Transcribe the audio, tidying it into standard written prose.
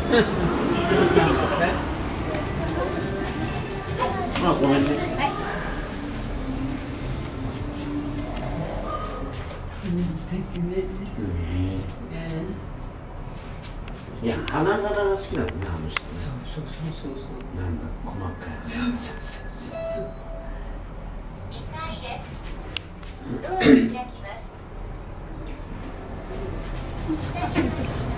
あ、ごめんね。いや、花柄が好きなんだね、あの人。そう。なんだ、細かい。そう。 2階です。ドアを開きます。下に